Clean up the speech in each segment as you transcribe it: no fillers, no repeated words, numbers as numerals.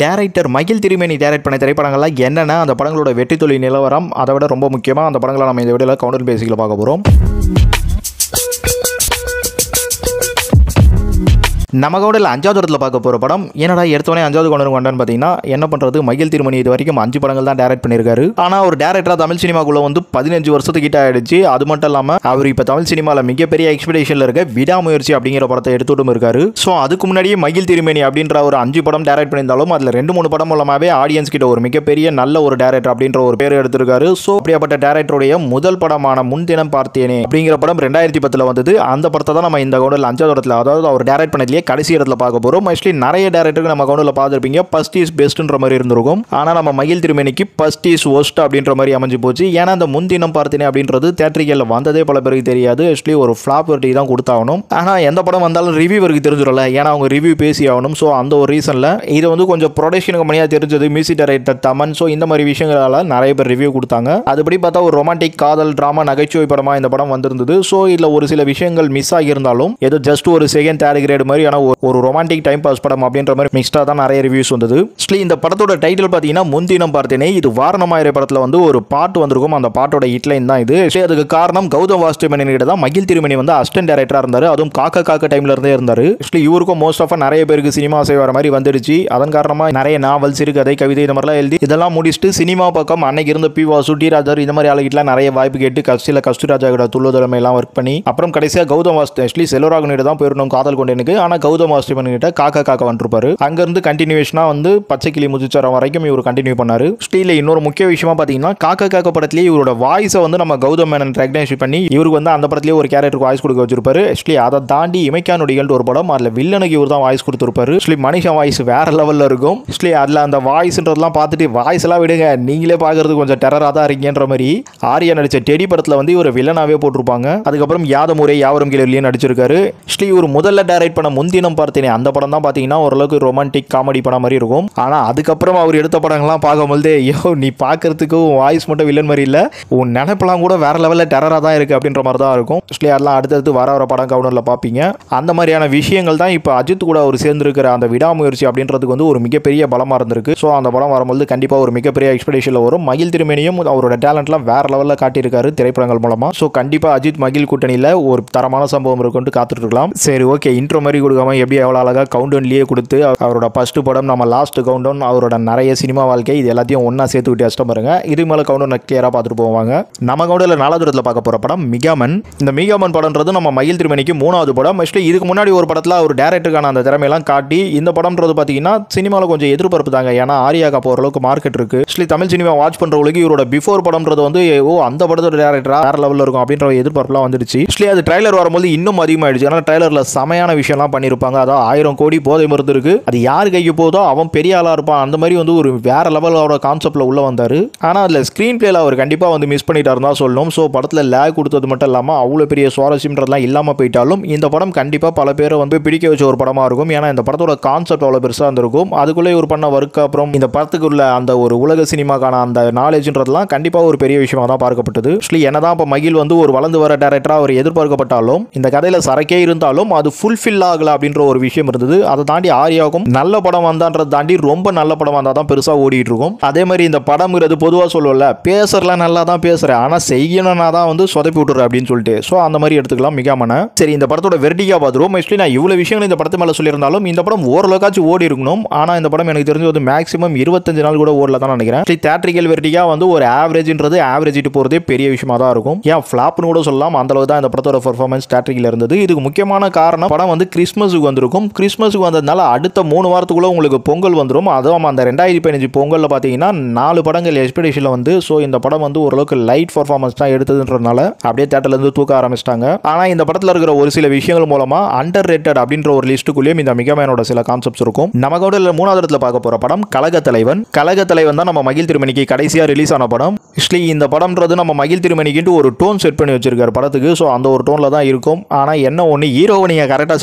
Director மகிழ் திருமேனி direct பண்ண திரைப்படங்கள்லாம் என்னென்ன, அந்த படங்களோட வெற்றி தொழில் நிலவரம், அதை விட ரொம்ப முக்கியமாக அந்த படங்களை நம்ம இந்த வீடியோவில் கவுண்டர் பேசிக்கல பார்க்க போகிறோம். நம்ம கவுண்டரில் 5வது இடத்துல பார்க்க போகிற படம் என்னடா எடுத்தோடனே 5வது கவுண்டர் கொண்டான்னு பார்த்தீங்கன்னா என்ன பண்ணுறது, மகிழ் திருமணி இது வரைக்கும் 5 படங்கள் தான் டைரக்ட் பண்ணியிருக்காரு. ஆனால் ஒரு டேரக்டராக தமிழ் சினிமாக்குள்ளே வந்து 15 வருஷத்துக்கிட்ட ஆயிடுச்சு. அது மட்டும் இல்லாமல் அவர் இப்போ தமிழ் சினிமாவில் மிகப்பெரிய எக்ஸ்பெக்டேஷனில் இருக்க விடாமுயற்சி அப்படிங்கிற படத்தை எடுத்துட்டும் இருக்காரு. ஸோ அதுக்கு முன்னாடியே மகிழ் திருமணி அப்படின்ற ஒரு 5 படம் டைரக்ட் பண்ணியிருந்தாலும் அதில் 2-3 படம் மூலமாகவே ஆடியன்ஸ் கிட்ட ஒரு மிகப்பெரிய நல்ல ஒரு டேரக்டர் அப்படின்ற ஒரு பேர் எடுத்திருக்காரு. ஸோ அப்படியாப்பட்ட டேரக்டருடைய முதல் படமான முன்தினம் பார்த்தேனே அப்படிங்கிற படம் 2010 வந்தது. அந்த படத்தை தான் நம்ம இந்த கவுண்டரில் 5வது இடத்துல, அதாவது அவர் டைரக்ட் பண்ணதுலேயே கடைசி இடத்துல பார்க்க போறோம். மோஸ்ட்லி நிறைய டைரக்டருக்கு நம்ம கவுண்டர்ல பார்த்திருப்பீங்க ஃபர்ஸ்ட் இஸ் பெஸ்ட்ன்ற மாதிரி இருந்திருக்கும். ஆனா நம்ம மகிழ் திருமேனிக்கு ஃபர்ஸ்ட் இஸ் ஒஸ்ட் அப்படின்ற மாதிரி அமைஞ்சு போச்சு. ஏன்னா அந்த முன்தினம் பார்த்தேனே அப்படின்றது தியேட்டரிக்கல்ல வந்ததே பல பேருக்கு தெரியாது. ஆக்சுவலி ஒரு ஃபிளாப் வெர்டி தான் கொடுத்தாகணும். ஆனா எந்த படம் வந்தாலும் ரிவ்யூவருக்கு தெரிஞ்சிடல, ஏன்னா அவங்க ரிவ்யூ பேசி ஆகணும். ஸோ அந்த ஒரு ரீசன்ல இது வந்து கொஞ்சம் ப்ரொடக்ஷன் கம்பெனியா தெரிஞ்சது, மியூசிக் டைரக்டர் தமன். ஸோ இந்த மாதிரி விஷயங்களால நிறைய பேர் ரிவ்யூ கொடுத்தாங்க. அதுபடி பார்த்தா ஒரு ரொமான்டிக் காதல் டிராமா நகைச்சுவை படமா இந்த படம் வந்திருந்தது. ஸோ இதுல ஒரு சில விஷயங்கள் மிஸ் ஆகியிருந்தாலும் ஏதோ ஜஸ்ட் ஒரு செகண்ட் தேர்ட் கிரேட் மாதிரி ஒரு ரொமான்டிக் டைம் பாஸ் படம் அப்படின்ற மாதிரி மிக்ஸ்டா தான் நிறைய ரிவ்யூஸ் வந்தது. இந்த படத்தோட டைட்டில் பார்த்தீங்கன்னா முன்தினம் பார்த்தேனே. இது வாரணமாயிர படத்துல வந்து ஒரு பாட்டு வந்திருக்கும். அந்த பாட்டோட ஹிட்லைன் தான் இது. அதுக்கு காரணம் கௌதம் வாசுதேவன் கிட்ட தான் மகிழ் திருமணி வந்து அசிஸ்டன்ட் டைரக்டரா இருந்தாரு. அதுவும் காக்க டைம்ல இருந்தே இருந்தாரு. இவருக்கும் மோஸ்ட் ஆஃப் நிறைய பேருக்கு சினிமா சேவை வர மாதிரி வந்துடுச்சு. அதன் காரணமா நிறைய நாவல், சிறுகதை, கவிதை இந்த மாதிரிலாம் எழுதி இதெல்லாம் முடிச்சுட்டு சினிமா பக்கம் அன்னைக்கு இருந்த பி வாசு, டி ராஜர் இந்த மாதிரி ஆளுகிட்ட நிறைய வாய்ப்பு கேட்டு கஸ்தூராஜா கிட்ட துள்ளுதலமை எல்லாம் ஒர்க் பண்ணி அப்புறம் கடைசியா கௌதம் வாசுதேவன் செல்வராகவன் கிட்ட தான் போயிடணும் காதல் கொண்டேனுக்கு. ஆனா கௌதம் வாசுதேவன் கிட்ட காக்க வந்துருப்பாரு. அங்க இருந்து கண்டினியூஷனா வந்து பச்சை கிளி முதிச்சரம் வரைக்கும் இவர் கண்டினியூ பண்ணாரு. ஸ்டீல இன்னொரு முக்கிய விஷயமா பாத்தீங்கன்னா காக்க படத்திலேயே இவரோட வாய்ஸை வந்து நம்ம கௌதம் மேனன் ரெகக்னைஸ் பண்ணி இவருக்கு வந்து அந்த படத்திலேயே ஒரு கேரக்டருக்கு வாய்ஸ் கொடுக்க வச்சிருப்பாரு. அதை தாண்டி இமைக்கா நொடிகள் ஒரு படம், அதுல வில்லனுக்கு இவர் தான் வாய்ஸ் கொடுத்திருப்பாரு. மனுஷன் வாய்ஸ் வேற லெவல்ல இருக்கும். அதுல அந்த வாய்ஸ்ன்றதெல்லாம் பார்த்துட்டு வாய்ஸ் எல்லாம் விடுங்க, நீங்களே பாக்குறது கொஞ்சம் டெரரா தான் இருக்கீங்கன்ற மாதிரி ஆரியா நடிச்ச டெடி படத்துல வந்து இவர் வில்லனாவே போட்டிருப்பாங்க. அதுக்கப்புறம் யாதமுறை யாவரும் கீழே நடிச்சிருக்காரு. இவர் முதல்ல டைரக்ட் பண்ண முன்தினம் பார்த்தேனே அந்த படம் தான் பாத்தீங்கன்னா ஓரளவுக்கு ரொமான்டிக் காமெடி படம் மாதிரி இருக்கும். ஆனா அதுக்கப்புறம் அவர் எடுத்த படங்கள்லாம் பார்க்கும்போது ஐயோ நீ பார்க்கறதுக்கு வாய்ஸ் மட்டும் வில்லன் மாதிரி இல்ல, உன் நினைப்பெல்லாம் கூட வேற லெவலில் டெரரா தான் இருக்கு அப்படின்ற மாதிரி தான் இருக்கும். அதெல்லாம் அடுத்தடுத்து வர படம் கவுண்டர்ல பார்ப்பீங்க. அந்த மாதிரியான விஷயங்கள் தான் இப்போ அஜித் கூட அவர் சேர்ந்திருக்கிற அந்த விடாமுயற்சி அப்படின்றதுக்கு வந்து ஒரு மிகப்பெரிய பலமா இருந்திருக்கு. ஸோ அந்த படம் வரும்போது கண்டிப்பா ஒரு மிகப்பெரிய எக்ஸ்பெக்டேஷன்ல வரும். மகிழ் திருமேனியும் அவரோட டேலண்ட்லாம் வேற லெவலில் காட்டியிருக்காரு திரைப்படங்கள் மூலமா. ஸோ கண்டிப்பா அஜித் மகிழ் கூட்டணியில ஒரு தரமான சம்பவம் இருக்குன்னு காத்துட்டு இருக்கலாம். சரி ஓகே, இன்ட்ரோ மாதிரி கொடுக்காம எப்படி எவ்வளவு அழகா கவுண்டன்லயே கொடுத்து அவரோட ஃபர்ஸ்ட் படம் நம்ம லாஸ்ட் கவுண்டவுன் அவரோட நிறைய சினிமா வாழ்க்கை இது எல்லாத்தையும் ஒன்னா சேர்த்து விட்டு அஷ்டம் பாருங்க. இது மேல கவுண்டவுன் கிளியரா பார்த்துட்டு போவாங்க. நம்ம கவுண்டர்ல 4வது இடத்துல பார்க்க போற படம் மிகாமன். இந்த மிகாமன் படம்ன்றது நம்ம மகிழ் திருமணிக்கு 3வது படம். இதுக்கு முன்னாடி ஒரு படத்துல ஒரு டேரக்டருக்கான அந்த திறமையெல்லாம் காட்டி இந்த படம்ன்றது பாத்தீங்கன்னா சினிமாவில் கொஞ்சம் எதிர்பார்ப்பு தாங்க. ஏன்னா ஆரியாக்கா போற அளவுக்கு மார்க்கெட் இருக்கு. தமிழ் சினிமா வாட்ச் பண்றவங்களுக்கு இவரோட பிஃபோர் படம்ன்றது வந்து ஓ அந்த படத்தோட டேரக்டரா வேற லெவலில் இருக்கும் அப்படின்ற எதிர்பார்ப்புலாம் வந்துடுச்சு. அது ட்ரைலர் வரும்போது இன்னும் அதிகமாயிடுச்சு. ஏன்னா ட்ரைலர்ல செமையான விஷயம்லாம் பண்ணிருப்பாங்க. அதாவது 1000 கோடி போதை மருந்து இருக்கு, அது யார் கைக்கு போதோ அவன் பெரிய ஆளா இருப்பான், அந்த மாதிரி வந்து ஒரு வேற லெவலோட கான்செப்ட்ல உள்ள வந்தாரு. ஆனா அதுல ஸ்கிரீன் பிளேல அவர் கண்டிப்பா வந்து மிஸ் பண்ணிட்டாருன்னு தான் சொல்லணும். ஸோ படத்துல லேக் கொடுத்தது மட்டும் இல்லாம அவ்வளவு பெரிய சுவாரஸ்யம்ன்றதுலாம் இல்லாம போயிட்டாலும் இந்த படம் கண்டிப்பா பல பேரை வந்து பிடிக்க வச்ச ஒரு படமா இருக்கும். ஏன்னா இந்த படத்தோட கான்செப்ட் அவ்வளவு பெருசா இருந்திருக்கும். அதுக்குள்ளே இவர் பண்ண ஒர்க் அப்புறம் இந்த படத்துக்குள்ள அந்த ஒரு உலக சினிமாக்கான அந்த நாலேஜ்ன்றதுலாம் கண்டிப்பா ஒரு பெரிய விஷயமா தான் பார்க்கப்பட்டது. என்னதான் இப்ப மகிழ் வந்து ஒரு வளர்ந்து வர டைரக்டரா அவர் எதிர்பார்க்கப்பட்டாலும் இந்த கதையில சரக்கே இருந்தாலும் அது ஃபுல்ஃபில் ஆகல அப்படின்ற ஒரு விஷயம் இருந்தது. அதை தாண்டி ஆரியாவுக்கும் நல்ல படம் வந்தான்றதை தாண்டி ரொம்ப நல்ல படம் வந்தா தான் பெருசா ஓடிட்டு இருக்கும். அதே மாதிரி இந்த படம்ங்கிறது பொதுவாக சொல்லல, பேசுறலாம் நல்லா தான் பேசுறேன், ஆனா செய்யணும்னா தான் வந்து சொதப்பி விட்டுற அப்படின்னு சொல்லிட்டு. ஸோ அந்த மாதிரி எடுத்துக்கலாம் மிகாமன. சரி, இந்த படத்தோட வெர்டிகா பார்த்துருவோம். நான் இவ்வளவு விஷயங்கள் இந்த படத்து மேல சொல்லியிருந்தாலும் இந்த படம் ஓரளவுக்காச்சும் ஓடி இருக்கணும். ஆனா இந்த படம் எனக்கு தெரிஞ்சு வந்து மேக்ஸிமம் 25 நாள் கூட ஓடல தான் நினைக்கிறேன். தியேட்டரிக்கல் வெர்டிகா வந்து ஒரு ஆவரேஜ்ன்றது ஆவரேஜ் போறதே பெரிய விஷயமா தான் இருக்கும். ஏன் ஃபிளாப்னு கூட சொல்லலாம். அந்த அளவுக்கு தான் இந்த படத்தோட பெர்ஃபார்மன்ஸ் தியேட்டரிக்கல் இருந்தது. இதுக்கு முக்கியமான காரணம் படம் வந்து கிறிஸ்மஸுக்கு வந்திருக்கும். கிறிஸ்மஸுக்கு வந்ததுனால அடுத்த 3 வாரத்துக்குள்ள உங்களுக்கு பொங்கல் வந்துடும். அதுவும் அந்த 2015 பொங்கல்ல பாத்தீங்கன்னா 4 படங்கள் எக்ஸ்பெக்டேஷன்ல வந்து ஸோ இந்த படம் வந்து ஓரளவுக்கு லைட் பெர்ஃபார்மன்ஸ் தான் எடுத்ததுன்றதுனால அப்படியே தியேட்டர்ல இருந்து தூக்க ஆரம்பிச்சிட்டாங்க. ஆனா இந்த படத்துல இருக்கிற ஒரு சில விஷயங்கள் மூலமா அண்டர் ரேட்டட் அப்படின்ற ஒரு லிஸ்ட்டுக்குள்ளேயும் இந்த மிகாமனோட சில கான்செப்ட்ஸ் இருக்கும். நம்ம கூட 3வது இடத்துல பார்க்க போற படம் கழகத்தலைவன். கழகத்தலைவன் தான் நம்ம மகிழ் திருமணிக்கு கடைசியா ரிலீஸ் ஆன படம். இந்த படம்ன்றது நம்ம மகிழ் திருமணிக்கு ஒரு டோன் செட் பண்ணி வச்சிருக்காரு படத்துக்கு. ஸோ அந்த ஒரு டோன்ல தான் இருக்கும். ஆனா என்ன ஒன்று ஹீரோவை நீங்க கரெக்டாக செட் பண்ணிருக்கீங்க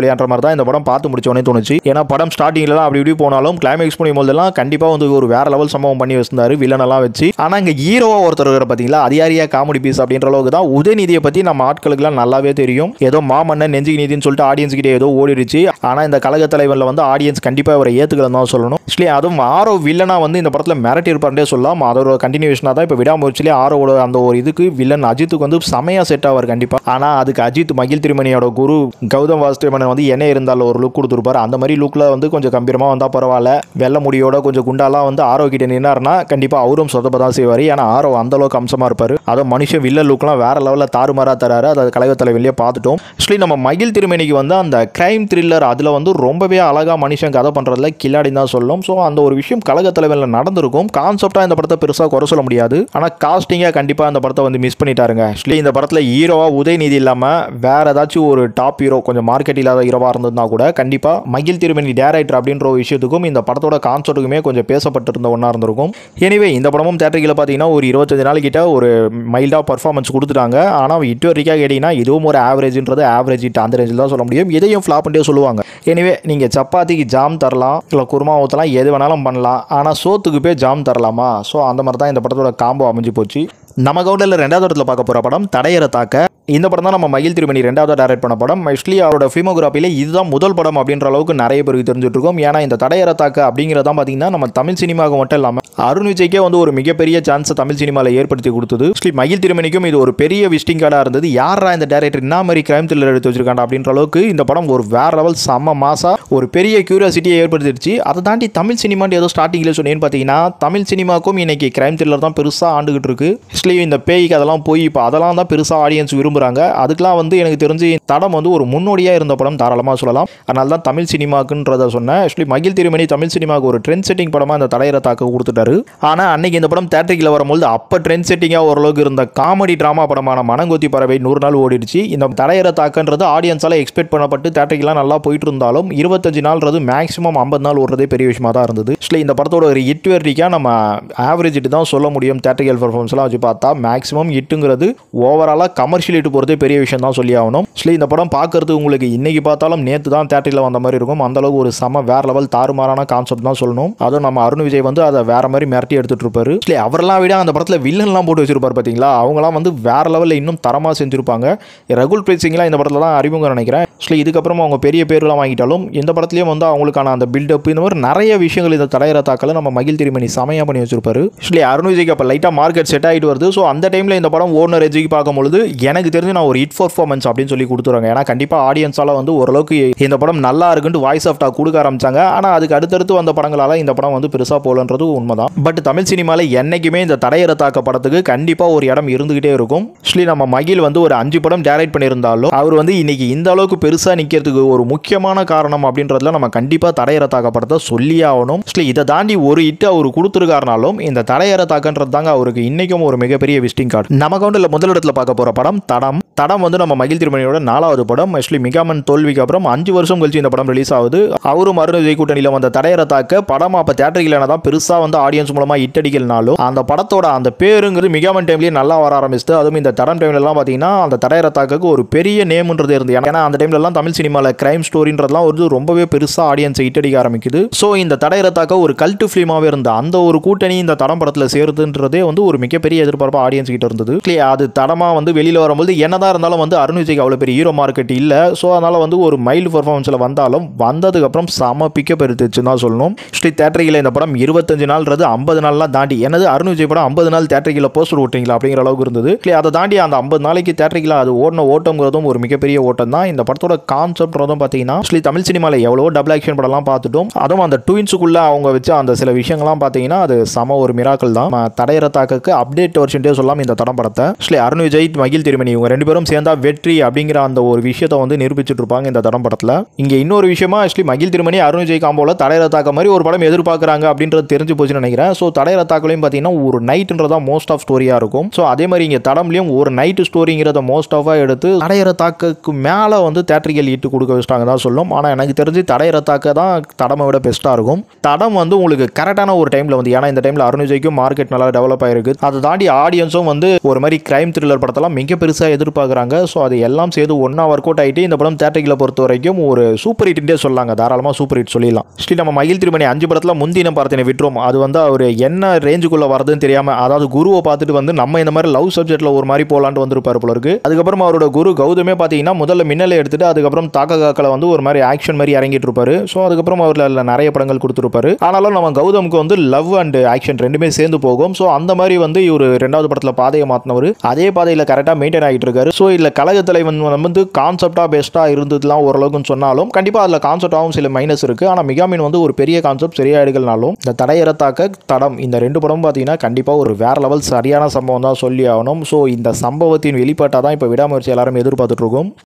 தேவையான மாதிரி தான் இந்த படம் பார்த்து முடிச்சோனே தோணுச்சு. ஏன்னா படம் ஸ்டார்டிங்ல அப்படி இப்படி போனாலும் கிளைமேக்ஸ் பண்ணும் போதெல்லாம் கண்டிப்பா வந்து ஒரு வேற லெவல் சம்பவம் பண்ணி வச்சிருந்தாரு வில்லன் எல்லாம் வச்சு. ஆனா இங்க ஹீரோவா ஒருத்தர் இருக்கிற பாத்தீங்களா, அதிகாரியா காமெடி பீஸ் அப்படின்ற அளவுக்கு தான். உதயநிதியை பத்தி நம்ம ஆட்களுக்கு எல்லாம் நல்லாவே தெரியும். ஏதோ மாமன்னன் நெஞ்சுக்கு நீதினு சொல்லிட்டு ஆடியன்ஸ் கிட்ட ஏதோ ஓடிடுச்சு. ஆனா இந்த கழக தலைவர்ல வந்து ஆடியன்ஸ் கண்டிப்பா அவரை ஏத்துக்கலாம் தான் சொல்லணும். அதுவும் ஆரோ வில்லனா வந்து இந்த படத்துல மிரட்டி இருப்பாருன்னே சொல்லலாம். அதோட கண்டினியூஷனா தான் இப்ப விடாமுயற்சியிலே ஆரோட அந்த ஒரு இதுக்கு வில்லன் அஜித்துக்கு வந்து செமையா செட் ஆவார் கண்டிப்பா. ஆனா அதுக்கு அஜித் மகிழ் திருமணியோட குரு கௌதம் வாசுதேவன் வந்து என்ன இருந்தாலும் ஒரு லுக் கொடுத்துருப்பாரு. அந்த மாதிரி லுக்ல வந்து கொஞ்சம் கம்பீரமா வந்தா பரவாயில்ல. வெள்ள முடியோட கொஞ்சம் குண்டாலாம் வந்து ஆரோ கிட்ட நின்னாருன்னா கண்டிப்பா அவரும் சொதப்பதான் செய்வாரு. ஏன்னா ஆரோ அந்த அளவுக்கு அம்சமா இருப்பாரு. அதுவும் மனுஷன் வில்ல லுக்லாம் வேற லெவல்ல தாறுமாறா தராரு. அதாவது கழக தலைவலியே பார்த்துட்டோம். நம்ம மகிழ் திருமணிக்கு வந்து அந்த கிரைம் த்ரில்லர் அதுல வந்து ரொம்பவே அழகா மனுஷன் கதை பண்றதுல கில்லாடி தான் சொல்லும். ஸோ அந்த ஒரு விஷயம் கழக தலைவலில் நடந்திருக்கும். கான்செப்டா இந்த படத்தை பெருசா குறை சொல்ல முடியாது. ஆனா காஸ்டிங்கா கண்டிப்பா இந்த படத்தை வந்து மிஸ் பண்ணிட்டாருங்க. இந்த படத்துல ஹீரோவா உதயநிதி இல்லாம வேற ஏதாச்சும் ஒரு டாப் ஹீரோ கொஞ்சம் மார்க்கெட் இல்லாத ஹீரோவா இருந்ததுனா கூட கண்டிப்பா மகிழ் திருமணி டைரக்டர் அப்படின்ற ஒரு விஷயத்துக்கும் இந்த படத்தோட கான்செப்ட்டுக்குமே கொஞ்சம் பேசப்பட்டிருந்த ஒன்றா இருந்திருக்கும். எனிவே இந்த படமும் தேட்டரில் பார்த்தீங்கன்னா ஒரு 25 நாள் கிட்ட ஒரு மைல்டாக பர்ஃபார்மன்ஸ் கொடுத்துட்டாங்க. ஆனால் இட்டு வரைக்கும் கேட்டிங்கன்னா இதுவும் ஒரு ஆவரேஜ்ன்றது ஆவரேஜ் இட் அந்த ரேஞ்சில் தான் சொல்ல முடியும். இதையும் ஃப்ளாப் பண்ணிட்டே சொல்லுவாங்க. எனிவே நீங்கள் சப்பாத்திக்கு ஜாம் தரலாம், இல்லை குருமா ஊற்றலாம், எது வேணாலும் பண்ணலாம். ஆனால் சோத்துக்கு போய் ஜாம் தரலாமா? ஸோ அந்த மாதிரி தான் இந்த படத்தோட காம்போ அமைஞ்சு போச்சு. நம்ம கவுண்டரில் 2வது இடத்துல பார்க்க போகிற படம் தடையற தாக்க. இந்த படம் தான் நம்ம மகிழ் திருமணி 2வது டைரக்ட் பண்ண படம். மோஸ்ட்லி அவரோட ஃபிலிமோகிராஃபியில் இதுதான் முதல் படம் அப்படின்ற அளவுக்கு நிறைய பேருக்கு தெரிஞ்சுட்டு இருக்கோம். ஏன்னா இந்த தடையற தாக்க அப்படிங்கிறதான் பார்த்தீங்கன்னா நம்ம தமிழ் சினிமாவுக்கு மட்டும் இல்லாமல் அருண் விஜய்க்கே வந்து ஒரு மிகப்பெரிய சான்ஸ் தமிழ் சினிமாவில் ஏற்படுத்தி கொடுத்தது. மகிழ் திருமணிக்கும் இது ஒரு பெரிய விசிட்டிங் கார்டாக இருந்தது. யாரா இந்த டைரக்டர் என்ன மாதிரி கிரைம் த்ரில்லர் எடுத்து வச்சிருக்காங்க அப்படின்ற அளவுக்கு இந்த படம் ஒரு வேற லெவல் செம்ம மாசா ஒரு பெரிய கியூரியாசிட்டியை ஏற்படுத்திடுச்சு. அதை தாண்டி தமிழ் சினிமான்னு ஏதோ ஸ்டார்டிங்கில் சொன்னேன்னு பார்த்தீங்கன்னா தமிழ் சினிமாவுக்கும் இன்னைக்கு கிரைம் த்ரில்லர் தான் பெருசாக ஆண்டுகிட்டு இருக்கு. இந்த பேய்க்கு அதெல்லாம் போய் இப்போ அதெல்லாம் தான் பெருசாக ஆடியன்ஸ் விரும்புகிறாங்க. அதுக்கெல்லாம் வந்து எனக்கு தெரிஞ்சு தடம் வந்து ஒரு முன்னோடியாக இருந்த படம் தாராளமாக சொல்லலாம். அதனால தான் தமிழ் சினிமாக்குன்றதை சொன்னேன். மகிழ் திருமணி தமிழ் சினிமாவுக்கு ஒரு ட்ரெண்ட் செட்டிங் படமாக இந்த தடையற தாக்க கொடுத்துட்டாரு. ஆனால் அன்னைக்கு இந்த படம் தேட்டரில் வரும்போது அப்போ ட்ரெண்ட் செட்டிங்காக ஓரளவுக்கு இருந்த காமெடி ட்ராமா படமான மனங்கொத்தி பறவை 100 நாள் ஓடிடுச்சு. இந்த தடையற தாக்கன்றது ஆடியன்ஸால் எக்ஸ்பெக்ட் பண்ணப்பட்டு தேட்டரிக்கெல்லாம் நல்லா போயிட்டு இருந்தாலும் 25 நாள்ன்றது மேக்ஸிமம் 50 நாள் ஓடுறதே பெரிய விஷயமா தான் இருந்தது. இந்த படத்தோட ஒரு ஹிட் வெர்டிக்காக நம்ம ஆவரேஜ் ஹிட் தான் சொல்ல முடியும். தேட்டரிக்கல் பர்ஃபார்மன்ஸ்லாம் வச்சு பார்த்தா மேக்ஸிமம் ஹிட்டுங்கிறது ஓவராலாக கமர்ஷியல் ஹிட் போகிறதே பெரிய விஷயம் தான் சொல்லி ஆகணும். இந்த படம் பார்க்கறது உங்களுக்கு இன்னைக்கு பார்த்தாலும் நேற்று தான் தேட்டரில் வந்த மாதிரி இருக்கும். அந்த அளவுக்கு ஒரு செம வேற லெவல் தாறுமாறான கான்செப்ட் தான் சொல்லணும். அதுவும் நம்ம அருண் விஜய் வந்து அதை வேற மாதிரி மிரட்டி எடுத்துட்டு இருப்பாரு. அவரெல்லாம் விட அந்த படத்தில் வில்லன்லாம் போட்டு வச்சிருப்பாரு பார்த்தீங்களா, அவங்களாம் வந்து வேற லெவலில் இன்னும் தரமாக செஞ்சிருப்பாங்க. ரகுல் பிரீத் சிங்லாம் இந்த படத்தில் தான் அறிமுகம் நினைக்கிறேன். இதுக்கப்புறமா அவங்க பெரிய பேர்லாம் வாங்கிட்டாலும் இந்த படத்துலேயும் வந்து அவங்களுக்கான அந்த பில்டப் இந்த மாதிரி நிறைய விஷயங்கள் இந்த தடையற தாக்கல நம்ம மகிழ் திருமணி செமையாக பண்ணி வச்சிருப்பாரு. அருண் விஜய்க்கு அப்போ லைட்டாக மார்க்கெட் செட் ஆகிட்டு வருது. ஸோ அந்த டைமில் இந்த படம் ஓனர் எஜிக்கு பார்க்கும்பொழுது எனக்கு தெரிஞ்சு நான் ஒரு ஹிட் பர்ஃபார்மன்ஸ் அப்படின்னு சொல்லி கொடுத்துருவாங்க. ஏன்னா கண்டிப்பாக ஆடியன்ஸால் வந்து ஓரளவுக்கு இந்த படம் நல்லா இருக்குன்ட்டு வாய்ஸ் ஆஃப் டாக் கொடுக்க ஆரம்பிச்சாங்க. ஆனால் அதுக்கு அடுத்தடுத்து வந்த படங்களால் இந்த படம் வந்து பெருசாக போகலன்றது உண்மைதான். பட் தமிழ் சினிமாவில் என்னைக்குமே இந்த தடையற தாக்க படத்துக்கு கண்டிப்பாக ஒரு இடம் இருந்துகிட்டே இருக்கும். நம்ம மகிழ் வந்து ஒரு 5 படம் டைரக்ட் பண்ணியிருந்தாலும் அவர் வந்து இன்னைக்கு இந்த அளவுக்கு பெருசாக நிற்கிறதுக்கு ஒரு முக்கியமான காரணம் அப்படின்றதுல நம்ம கண்டிப்பாக தடையற தாக்க படத்தை சொல்லியே ஆகணும். இதை தாண்டி ஒரு ஹிட் அவர் கொடுத்துருக்காருனாலும் இந்த தடையற தாக்கன்றது தாங்க அவருக்கு இன்னைக்கும் ஒரு மிகப்பெரிய விசிட்டிங் கார்டு. நம்ம கவுண்டரில் முதலிடத்தில் பார்க்க போகிற படம் தடம். தடம் வந்து நம்ம மகிழ் திருமணியோட 4வது படம். மிகாமன் தோல்விக்கு அப்புறம் 5 வருஷம் கழிச்சு இந்த படம் ரிலீஸ் ஆகுது. அவரும் அருண் விஜய் கூட்டணியில் வந்த தடையற தாக்க படம் அப்போ தேட்டரில் தான் பெருசாக வந்து ஆடியன்ஸ் மூலமாக ஹிட் அடிக்கலனாலும் அந்த படத்தோட அந்த பேருங்கிறது மிகாமன் டைம்லேயே நல்லா வர ஆரம்பிச்சு. அதுவும் இந்த தடம் டைம்லலாம் பார்த்தீங்கன்னா அந்த தடையற தாக்கு ஒரு பெரிய நேம்ன்றது இருந்து. ஏன்னா அந்த டைம்லலாம் தமிழ் சினிமாவில் கிரைம் ஸ்டோரின்றதுலாம் ஒரு ரொம்பவே பெருசாக ஆடியன்ஸ் ஹிட் அடிக்க ஆரம்பிக்குது. ஸோ இந்த தடையற தாக்க ஒரு கல்ட் ஃபிலிமாகவே இருந்த அந்த ஒரு கூட்டணி இந்த தடம் படத்தில் சேருதுன்றதே வந்து ஒரு மிகப்பெரிய எதிர்பார்ப்பு ஆடியன்ஸ் கிட்ட இருந்தது. அது தடமாக வந்து வெளியில் வரும்போது என்னதான் இருந்தாலும் வந்து அருண் விஜய்க்கு அவ்வளோ பெரிய ஹீரோ மார்க்கெட் இல்லை. ஸோ அதனால் வந்து ஒரு மைல்டு பர்ஃபார்மன்ஸில் வந்தாலும் வந்ததுக்கப்புறம் செம பிக்கப் எடுத்துச்சுன்னு தான் சொல்லணும். தேட்டரில் இந்த படம் 25 நாள்ன்றது 50 நாள்லாம் தாண்டி என்னது அருண் விஜய் படம் 50 நாள் தேட்டரில் போஸ்டர் ஓட்டிங்களா அப்படிங்கிற அளவுக்கு இருந்தது. அதை தாண்டி அந்த 50 நாளைக்கு தேட்டரில் அது ஓடின ஓட்டங்கிறதும் ஒரு மிகப்பெரிய ஓட்டம் தான். இந்த படத்தோட கான்செப்ட்றதும் பார்த்தீங்கன்னா தமிழ் சினிமாவில் எவ்வளோ டபுள் ஆக்ஷன் படம்லாம் பார்த்துட்டோம். அதுவும் அந்த ட்வின்ஸுக்குள்ள அவங்க வச்ச அந்த சில விஷயங்கள்லாம் பார்த்தீங்கன்னா அது செம ஒரு மிராக்கள் தான். தடையற தாக்கு அப்டேட் வெர்ஷன்டே சொல்லலாம் இந்த தடம் படத்தை. அருண் விஜய் மகிழ் திருமணி இவங்க 2 பேரும் சேர்ந்தா வெற்றி அப்படிங்கிற அந்த ஒரு விஷயத்தை வந்து நிரூபிச்சுட்டு இருப்பாங்க இந்த தடம் படத்தில். இங்கே இன்னொரு விஷயமா மகிழ் திருமணி அருண் விஜய் காம்போல தடையற தாக்க மாதிரி ஒரு படம் எதிர்பார்க்குறாங்க அப்படின்றது தெரிஞ்சு போச்சுன்னு நினைக்கிறேன். ஸோ தடையற தாக்கலையும் பார்த்தீங்கன்னா ஒரு நைட்ன்றதா மோஸ்ட் ஆஃப் ஸ்டோரியாக இருக்கும். ஸோ அதே மாதிரி இங்கே தடம்லையும் ஒரு நைட்டு ஸ்டோரிங்கிறத மோஸ்ட் ஆஃபாக எடுத்து தடையற தாக்கு மேலே வந்து தேட்டரிக்கல் ஈட்டு கொடுக்க வச்சிட்டாங்க தான் சொல்லும். ஆனால் எனக்கு தெரிஞ்சு தடையற தாக்க தான் தடமை விட பெஸ்ட்டாக இருக்கும். தடம் வந்து உங்களுக்கு கரெக்டான ஒரு டைமில் வந்து ஏன்னா இந்த டைமில் அருண் விஜய்க்கும் மார்க்கெட் நல்லா டெவலப் ஆயிருக்கு. அதை தாண்டி ஆடியன்ஸும் வந்து ஒரு மாதிரி கிரைம் த்ரில்லர் படத்தெல்லாம் மிக பெருசாக எதிர்பார்க்க எதிர்பார்க்குறாங்க. ஸோ அது எல்லாம் சேர்ந்து ஒன்றா ஒர்க் அவுட் ஆகிட்டு இந்த படம் தேட்டரில் பொறுத்த வரைக்கும் ஒரு சூப்பர் ஹிட்ன்றே சொல்லலாங்க. தாராளமாக சூப்பர் ஹிட் சொல்லிடலாம். ஸ்ரீ நம்ம மயில் திருமணி 5 படத்தில் முந்தின பார்த்தனை விட்டுரும். அது வந்து அவர் என்ன ரேஞ்சுக்குள்ளே வரதுன்னு தெரியாமல், அதாவது குருவை பார்த்துட்டு வந்து நம்ம இந்த மாதிரி லவ் சப்ஜெக்ட்டில் ஒரு மாதிரி போகலான்ட்டு வந்திருப்பார் போல இருக்கு. அதுக்கப்புறம் அவரோட குரு கௌதமே பார்த்தீங்கன்னா முதல்ல மின்னலை எடுத்துட்டு அதுக்கப்புறம் தாக்க காக்கல வந்து ஒரு மாதிரி ஆக்ஷன் மாதிரி இறங்கிட்டு இருப்பாரு. ஸோ அதுக்கப்புறம் அவரில் நிறைய படங்கள் கொடுத்துருப்பாரு. ஆனாலும் நம்ம கௌதமுக்கு வந்து லவ் அண்ட் ஆக்ஷன் ரெண்டுமே சேர்ந்து போகும். ஸோ அந்த மாதிரி வந்து இவர் 2வது படத்தில் பாதையை மாற்றினவர் அதே பாதையில் கரெக்டாக மெயின்டைன் ஆகிட்டு இருக்காரு. ஸோ இதில் கழகத்தில் வந்து கான்செப்டாக பெஸ்ட்டாக இருந்ததுலாம் ஓரளவுக்குன்னு சொன்னாலும் கண்டிப்பாக அதில் கான்செப்டாகவும் சில மைனஸ் இருக்குது. ஆனால் மிகாமின் வந்து ஒரு பெரிய கான்செப்ட் சரியாக எடுக்கலனாலும் இந்த தடையறத்தாக்க தடம் இந்த 2 படமும் பார்த்தீங்கன்னா கண்டிப்பாக ஒரு வேற லெவல் சரியான சம்பவம் தான் சொல்லி ஆகணும். ஸோ இந்த சம்பவத்தின் வெளிப்பாட்டாக தான் இப்போ விடாமுயற்சி எல்லாரும் எதிர்பார்த்துட்டு இருக்கோம்.